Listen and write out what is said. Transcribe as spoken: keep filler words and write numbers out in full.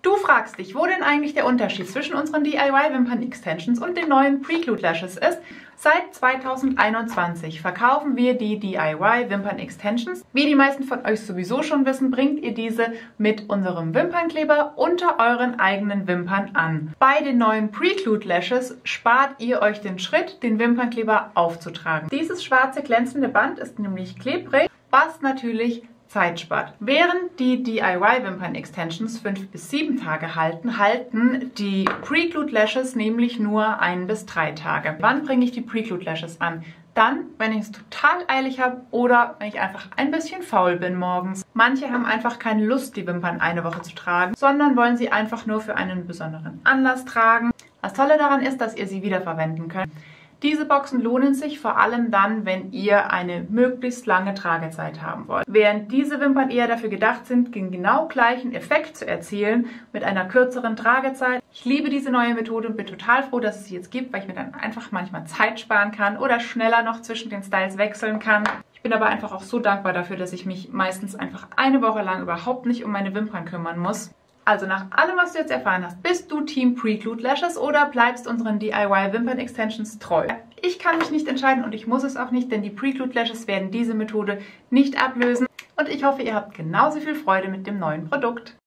Du fragst dich, wo denn eigentlich der Unterschied zwischen unseren D I Y-Wimpern-Extensions und den neuen Preclude Lashes ist. Seit zweitausendeinundzwanzig verkaufen wir die D I Y-Wimpern-Extensions. Wie die meisten von euch sowieso schon wissen, bringt ihr diese mit unserem Wimpernkleber unter euren eigenen Wimpern an. Bei den neuen Preclude Lashes spart ihr euch den Schritt, den Wimpernkleber aufzutragen. Dieses schwarze glänzende Band ist nämlich klebrig, was natürlich Zeit spart. Während die D I Y-Wimpern-Extensions fünf bis sieben Tage halten, halten die Preclude Lashes nämlich nur ein bis drei Tage. Wann bringe ich die Preclude Lashes an? Dann, wenn ich es total eilig habe oder wenn ich einfach ein bisschen faul bin morgens. Manche haben einfach keine Lust, die Wimpern eine Woche zu tragen, sondern wollen sie einfach nur für einen besonderen Anlass tragen. Das Tolle daran ist, dass ihr sie wiederverwenden könnt. Diese Boxen lohnen sich vor allem dann, wenn ihr eine möglichst lange Tragezeit haben wollt. Während diese Wimpern eher dafür gedacht sind, den genau gleichen Effekt zu erzielen mit einer kürzeren Tragezeit. Ich liebe diese neue Methode und bin total froh, dass es sie jetzt gibt, weil ich mir dann einfach manchmal Zeit sparen kann oder schneller noch zwischen den Styles wechseln kann. Ich bin aber einfach auch so dankbar dafür, dass ich mich meistens einfach eine Woche lang überhaupt nicht um meine Wimpern kümmern muss. Also nach allem, was du jetzt erfahren hast, bist du Team Preclude Lashes oder bleibst unseren D I Y-Wimpern-Extensions treu? Ich kann mich nicht entscheiden und ich muss es auch nicht, denn die Preclude Lashes werden diese Methode nicht ablösen. Und ich hoffe, ihr habt genauso viel Freude mit dem neuen Produkt.